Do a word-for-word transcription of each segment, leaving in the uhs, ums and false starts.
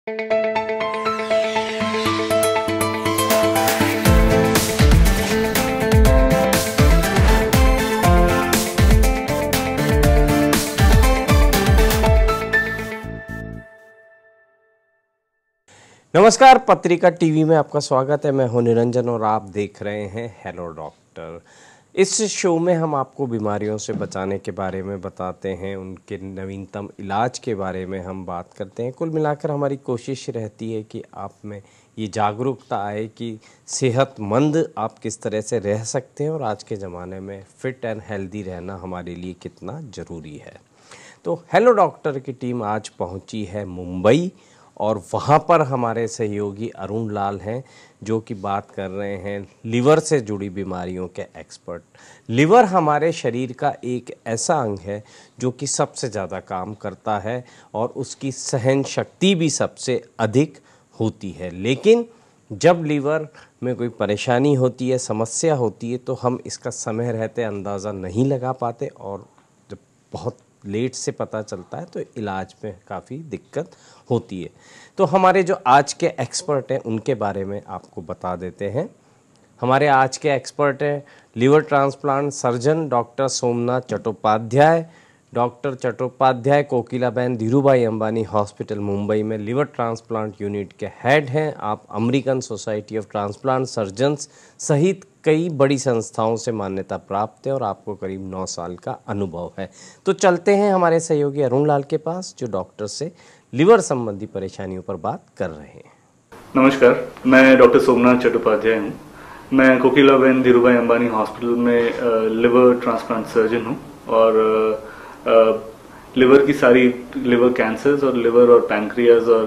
नमस्कार, पत्रिका टीवी में आपका स्वागत है। मैं हूं निरंजन और आप देख रहे हैं हेलो डॉक्टर। इस शो में हम आपको बीमारियों से बचाने के बारे में बताते हैं, उनके नवीनतम इलाज के बारे में हम बात करते हैं। कुल मिलाकर हमारी कोशिश रहती है कि आप में ये जागरूकता आए कि सेहतमंद आप किस तरह से रह सकते हैं और आज के ज़माने में फ़िट एंड हेल्दी रहना हमारे लिए कितना ज़रूरी है। तो हेलो डॉक्टर की टीम आज पहुंची है मुंबई और वहाँ पर हमारे सहयोगी अरुण लाल हैं जो कि बात कर रहे हैं लीवर से जुड़ी बीमारियों के एक्सपर्ट। लीवर हमारे शरीर का एक ऐसा अंग है जो कि सबसे ज़्यादा काम करता है और उसकी सहन शक्ति भी सबसे अधिक होती है। लेकिन जब लीवर में कोई परेशानी होती है, समस्या होती है, तो हम इसका समय रहते अंदाज़ा नहीं लगा पाते और जब बहुत लेट से पता चलता है तो इलाज में काफ़ी दिक्कत होती है। तो हमारे जो आज के एक्सपर्ट हैं उनके बारे में आपको बता देते हैं। हमारे आज के एक्सपर्ट हैं liver transplant surgeon doctor Somnath Chattopadhyay. Doctor Chattopadhyay Kokilaben Dhirubhai Ambani hospital Mumbai में लीवर ट्रांसप्लांट यूनिट के हेड हैं। आप American Society of Transplant Surgeons सहित कई बड़ी संस्थाओं से मान्यता प्राप्त है और आपको करीब नौ साल का अनुभव है। तो चलते हैं हमारे सहयोगी अरुण लाल के पास जो डॉक्टर से लीवर संबंधी परेशानियों पर बात कर रहे हैं। नमस्कार, मैं डॉक्टर सोमनाथ चट्टोपाध्याय हूँ। मैं कोकिलाबेन धीरूभाई अंबानी हॉस्पिटल में लिवर ट्रांसप्लांट सर्जन हूँ और आ, लिवर की सारी लिवर कैंसर्स और लिवर और पैंक्रियाज और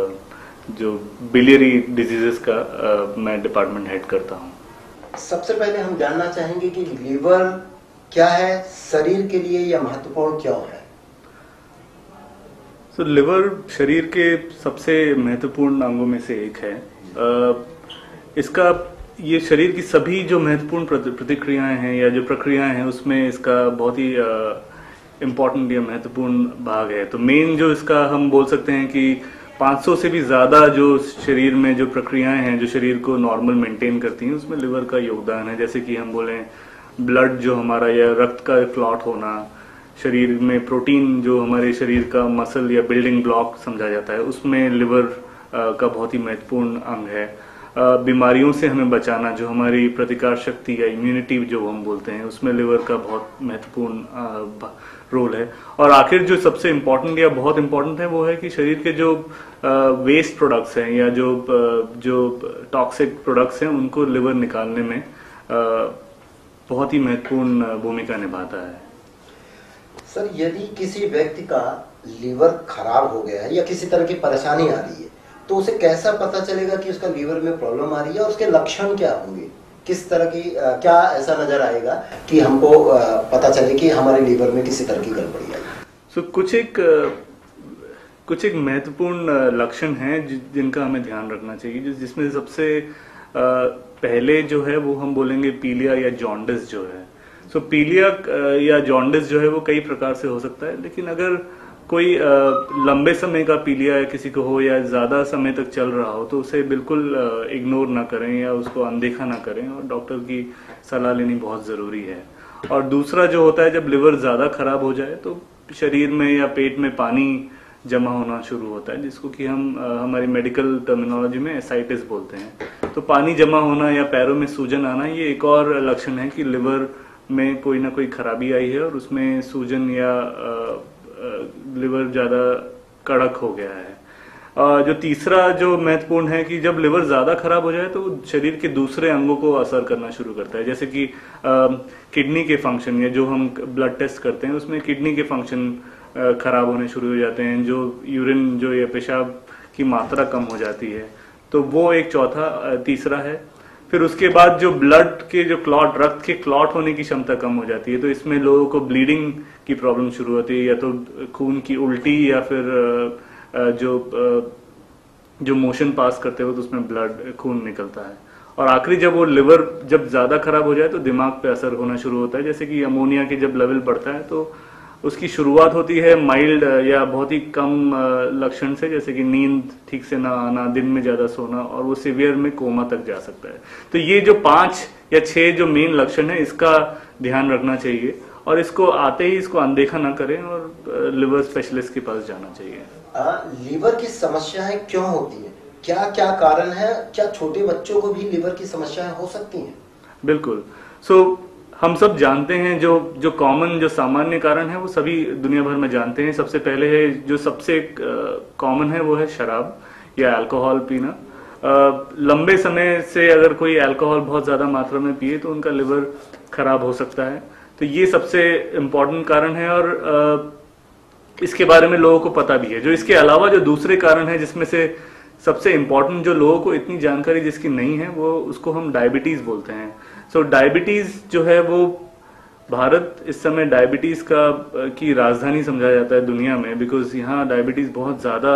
आ, जो बिलियरी डिजीजेस का आ, मैं डिपार्टमेंट हेड करता हूँ। सबसे पहले हम जानना चाहेंगे कि लीवर क्या है, शरीर के लिए यह महत्वपूर्ण क्यों है? तो so, लिवर शरीर के सबसे महत्वपूर्ण अंगों में से एक है। आ, इसका ये शरीर की सभी जो महत्वपूर्ण प्रतिक्रियाएं हैं या जो प्रक्रियाएं हैं उसमें इसका बहुत ही इम्पोर्टेंट या महत्वपूर्ण भाग है। तो मेन जो इसका हम बोल सकते हैं कि पाँच सौ से भी ज़्यादा जो शरीर में जो प्रक्रियाएं हैं जो शरीर को नॉर्मल मेंटेन करती हैं उसमें लिवर का योगदान है। जैसे कि हम बोलें ब्लड जो हमारा या रक्त का क्लॉट होना, शरीर में प्रोटीन जो हमारे शरीर का मसल या बिल्डिंग ब्लॉक समझा जाता है उसमें लिवर का बहुत ही महत्वपूर्ण अंग है। बीमारियों से हमें बचाना, जो हमारी प्रतिकार शक्ति या इम्यूनिटी जो हम बोलते हैं उसमें लिवर का बहुत महत्वपूर्ण रोल है। और आखिर जो सबसे इम्पोर्टेंट या बहुत इम्पोर्टेंट है वो है कि शरीर के जो वेस्ट प्रोडक्ट्स हैं या जो जो टॉक्सिक प्रोडक्ट्स हैं उनको लिवर निकालने में बहुत ही महत्वपूर्ण भूमिका निभाता है। सर, यदि किसी व्यक्ति का लीवर खराब हो गया है या किसी तरह की परेशानी आ रही है तो उसे कैसा पता चलेगा कि उसका लीवर में प्रॉब्लम आ रही है और उसके लक्षण क्या होंगे? किस तरह की आ, क्या ऐसा नजर आएगा कि हमको आ, पता चले कि हमारे लीवर में किसी तरह की गड़बड़ी आई? सो so, कुछ एक कुछ एक महत्वपूर्ण लक्षण हैं जिनका हमें ध्यान रखना चाहिए, जिसमें सबसे आ, पहले जो है वो हम बोलेंगे पीलिया या जॉन्डिस जो है। सो so, पीलिया या जॉन्डिस जो है वो कई प्रकार से हो सकता है, लेकिन अगर कोई लंबे समय का पीलिया या किसी को हो या ज्यादा समय तक चल रहा हो तो उसे बिल्कुल इग्नोर ना करें या उसको अनदेखा ना करें और डॉक्टर की सलाह लेनी बहुत जरूरी है। और दूसरा जो होता है, जब लिवर ज्यादा खराब हो जाए तो शरीर में या पेट में पानी जमा होना शुरू होता है, जिसको कि हम हमारी मेडिकल टर्मिनोलॉजी में एसाइटिस बोलते हैं। तो पानी जमा होना या पैरों में सूजन आना ये एक और लक्षण है कि लिवर में कोई ना कोई खराबी आई है और उसमें सूजन या लिवर ज्यादा कड़क हो गया है। जो तीसरा जो महत्वपूर्ण है कि जब लिवर ज्यादा खराब हो जाए तो शरीर के दूसरे अंगों को असर करना शुरू करता है, जैसे कि किडनी के फंक्शन या जो हम ब्लड टेस्ट करते हैं उसमें किडनी के फंक्शन खराब होने शुरू हो जाते हैं, जो यूरिन जो या पेशाब की मात्रा कम हो जाती है, तो वो एक चौथा तीसरा है। फिर उसके बाद जो ब्लड के जो क्लॉट, रक्त के क्लॉट होने की क्षमता कम हो जाती है, तो इसमें लोगों को ब्लीडिंग की प्रॉब्लम शुरू होती है, या तो खून की उल्टी या फिर जो जो मोशन पास करते हो तो उसमें ब्लड खून निकलता है। और आखिरी जब वो लिवर जब ज्यादा खराब हो जाए तो दिमाग पे असर होना शुरू होता है, जैसे कि अमोनिया के जब लेवल बढ़ता है तो उसकी शुरुआत होती है माइल्ड या बहुत ही कम लक्षण से, जैसे कि नींद ठीक से ना आना, दिन में ज्यादा सोना, और वो सिवियर में कोमा तक जा सकता है। तो ये जो पांच या छह जो मेन लक्षण है, इसका ध्यान रखना चाहिए और इसको आते ही इसको अनदेखा ना करें और लिवर स्पेशलिस्ट के पास जाना चाहिए। आ, लीवर की समस्याएं क्यों होती है, क्या क्या कारण है, क्या छोटे बच्चों को भी लीवर की समस्याएं हो सकती हैं? बिल्कुल। सो so, हम सब जानते हैं जो जो कॉमन जो सामान्य कारण है वो सभी दुनिया भर में जानते हैं। सबसे पहले है जो सबसे कॉमन है वो है शराब या अल्कोहल पीना। uh, लंबे समय से अगर कोई अल्कोहल बहुत ज्यादा मात्रा में पिए तो उनका लिवर खराब हो सकता है। तो ये सबसे इम्पोर्टेंट कारण है और uh, इसके बारे में लोगों को पता भी है। जो इसके अलावा जो दूसरे कारण है जिसमें से सबसे इम्पोर्टेंट जो लोगों को इतनी जानकारी जिसकी नहीं है वो उसको हम डायबिटीज बोलते हैं। सो so, डायबिटीज जो है वो भारत इस समय डायबिटीज का की राजधानी समझा जाता है दुनिया में, बिकॉज यहाँ डायबिटीज बहुत ज्यादा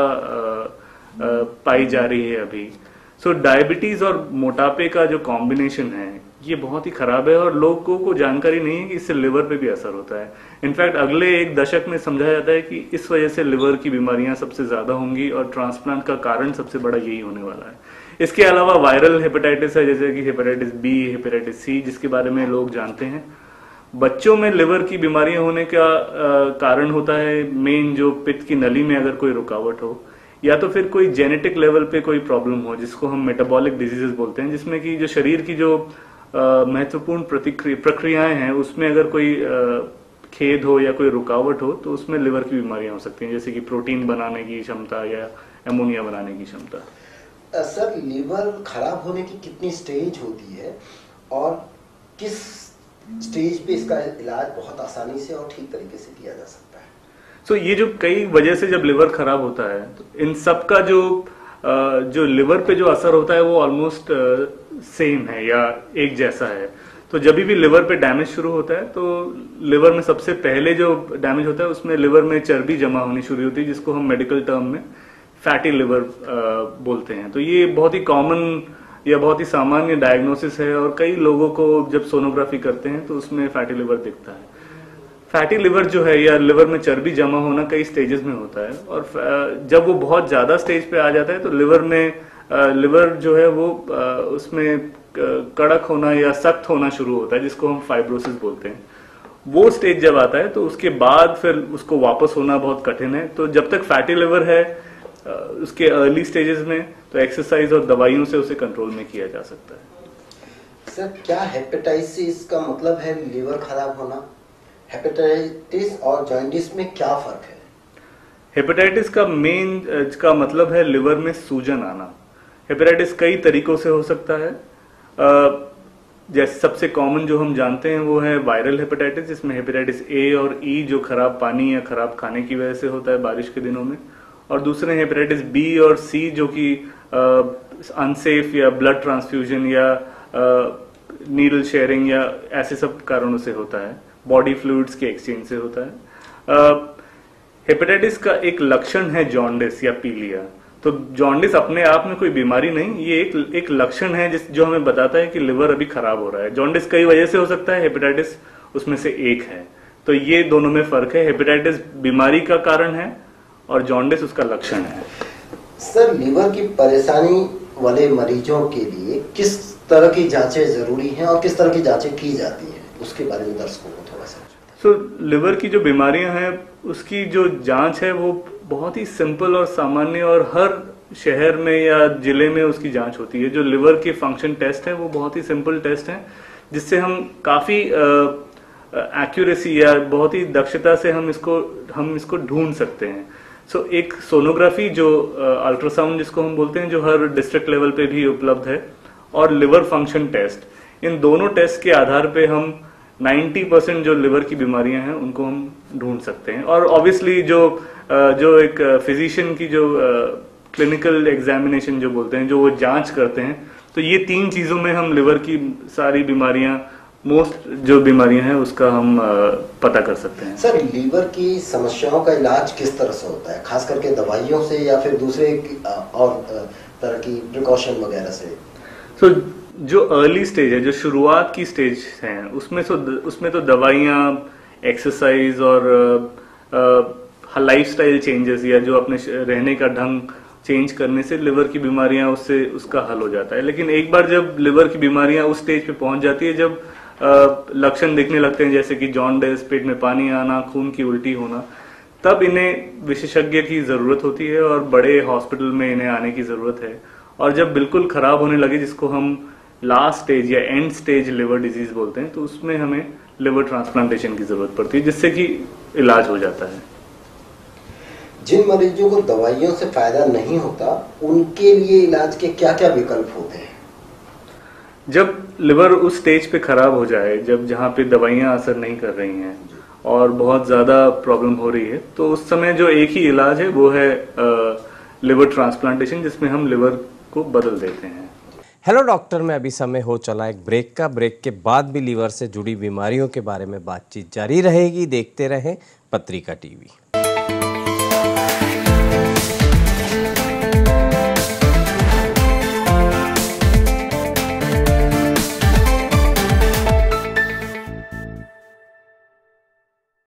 पाई जा रही है अभी। सो so, डायबिटीज और मोटापे का जो कॉम्बिनेशन है ये बहुत ही खराब है और लोगों को जानकारी नहीं है कि इससे लिवर पे भी असर होता है। इनफैक्ट अगले एक दशक में समझा जाता है कि इस वजह से लिवर की बीमारियां सबसे ज्यादा होंगी और ट्रांसप्लांट का कारण सबसे बड़ा यही होने वाला है। इसके अलावा वायरल हेपेटाइटिस है, जैसे कि हेपेटाइटिस बी, हेपेटाइटिस सी, जिसके बारे में लोग जानते हैं। बच्चों में लिवर की बीमारियां होने का आ, कारण होता है मेन जो पित्त की नली में अगर कोई रुकावट हो, या तो फिर कोई जेनेटिक लेवल पे कोई प्रॉब्लम हो जिसको हम मेटाबॉलिक डिजीजेस बोलते हैं, जिसमें कि जो शरीर की जो महत्वपूर्ण प्रक्रियाएं हैं उसमें अगर कोई आ, खेद हो या कोई रुकावट हो तो उसमें लिवर की बीमारियां हो सकती हैं, जैसे कि प्रोटीन बनाने की क्षमता या एमोनिया बनाने की क्षमता। सर, लिवर खराब होने की कितनी स्टेज होती है और किस स्टेज पे इसका इलाज बहुत आसानी से और ठीक तरीके से किया जा सकता है? सो so, ये जो कई वजह से जब लिवर खराब होता है तो इन सब का जो जो लिवर पे जो असर होता है वो ऑलमोस्ट सेम है या एक जैसा है। तो जब भी लिवर पे डैमेज शुरू होता है तो लिवर में सबसे पहले जो डैमेज होता है उसमें लिवर में चर्बी जमा होनी शुरू होती है, जिसको हम मेडिकल टर्म में फैटी लिवर बोलते हैं। तो ये बहुत ही कॉमन या बहुत ही सामान्य डायग्नोसिस है और कई लोगों को जब सोनोग्राफी करते हैं तो उसमें फैटी लिवर दिखता है। फैटी लिवर जो है या लिवर में चर्बी जमा होना कई स्टेजेस में होता है और जब वो बहुत ज्यादा स्टेज पे आ जाता है तो लिवर में लिवर जो है वो उसमें कड़क होना या सख्त होना शुरू होता है, जिसको हम फाइब्रोसिस बोलते हैं। वो स्टेज जब आता है तो उसके बाद फिर उसको वापस होना बहुत कठिन है। तो जब तक फैटी लिवर है उसके अर्ली स्टेजेस में तो एक्सरसाइज और दवाइयों से उसे कंट्रोल में किया जा सकता है। सर, क्या हेपेटाइटिस का मतलब है लिवर खराब होना? हेपेटाइटिस और जॉन्डिस में क्या फर्क है? हेपेटाइटिस का मेन का मतलब है लिवर में सूजन आना। हेपेटाइटिस कई तरीकों से हो सकता है। जैसे सबसे कॉमन जो हम जानते हैं वो है वायरल हेपेटाइटिस, जिसमें हेपेटाइटिस ए और ई जो खराब पानी या खराब खाने की वजह से होता है बारिश के दिनों में, और दूसरे हेपेटाइटिस बी और सी जो कि अनसेफ या ब्लड ट्रांसफ्यूजन या नीडल शेयरिंग या ऐसे सब कारणों से होता है, बॉडी फ्लूइड्स के एक्सचेंज से होता है। हेपेटाइटिस का एक लक्षण है जॉन्डिस या पीलिया। तो जॉन्डिस अपने आप में कोई बीमारी नहीं, ये एक एक लक्षण है जिस जो हमें बताता है कि लिवर अभी खराब हो रहा है। जॉन्डिस कई वजह से हो सकता है, हेपेटाइटिस उसमें से एक है। तो ये दोनों में फर्क है, हेपेटाइटिस बीमारी का कारण है और जॉन्डिस उसका लक्षण है। सर, लिवर की परेशानी वाले मरीजों के लिए किस तरह की जांचें जरूरी हैं और किस तरह की जांचें की जाती हैं, उसके बारे में दर्शकों को थोड़ा सा। सो so, लिवर की जो बीमारियां हैं उसकी जो जांच है वो बहुत ही सिंपल और सामान्य और हर शहर में या जिले में उसकी जांच होती है। जो लिवर के फंक्शन टेस्ट है वो बहुत ही सिंपल टेस्ट है, जिससे हम काफी एक्यूरेसी या बहुत ही दक्षता से हम इसको हम इसको ढूंढ सकते हैं। सो so, एक सोनोग्राफी जो अल्ट्रासाउंड जिसको हम बोलते हैं, जो हर डिस्ट्रिक्ट लेवल पे भी उपलब्ध है, और लिवर फंक्शन टेस्ट, इन दोनों टेस्ट के आधार पे हम नब्बे परसेंट जो लिवर की बीमारियां हैं उनको हम ढूंढ सकते हैं। और ऑब्वियसली जो जो एक फिजिशियन की जो क्लिनिकल एग्जामिनेशन जो बोलते हैं, जो वो जांच करते हैं, तो ये तीन चीजों में हम लिवर की सारी बीमारियां, मोस्ट जो बीमारियां हैं उसका हम पता कर सकते हैं। सर, लीवर की समस्याओं का इलाज किस तरह से होता है, खास करके दवाइयों से या फिर दूसरे और तरह की प्रिकॉशन वगैरह से? तो जो अर्ली स्टेज है, जो शुरुआत की स्टेज है, उसमें तो उसमें तो दवाइयाँ एक्सरसाइज और लाइफस्टाइल चेंजेस या जो अपने रहने का ढंग चेंज करने से लिवर की बीमारियां उससे उसका हल हो जाता है। लेकिन एक बार जब लिवर की बीमारियां उस स्टेज पे पहुंच जाती है जब लक्षण दिखने लगते हैं जैसे कि जॉन्डिस, पेट में पानी आना, खून की उल्टी होना, तब इन्हें विशेषज्ञ की जरूरत होती है और बड़े हॉस्पिटल में इन्हें आने की जरूरत है। और जब बिल्कुल खराब होने लगे, जिसको हम लास्ट स्टेज या एंड स्टेज लिवर डिजीज बोलते हैं, तो उसमें हमें लिवर ट्रांसप्लांटेशन की जरूरत पड़ती है, जिससे कि इलाज हो जाता है। जिन मरीजों को दवाइयों से फायदा नहीं होता, उनके लिए इलाज के क्या क्या विकल्प होते हैं? जब लिवर उस स्टेज पे खराब हो जाए, जब जहाँ पे दवाइयां असर नहीं कर रही हैं और बहुत ज्यादा प्रॉब्लम हो रही है, तो उस समय जो एक ही इलाज है वो है लिवर ट्रांसप्लांटेशन, जिसमें हम लिवर को बदल देते हैं। हेलो डॉक्टर में अभी समय हो चला एक ब्रेक का। ब्रेक के बाद भी लीवर से जुड़ी बीमारियों के बारे में बातचीत जारी रहेगी। देखते रहें पत्रिका टीवी।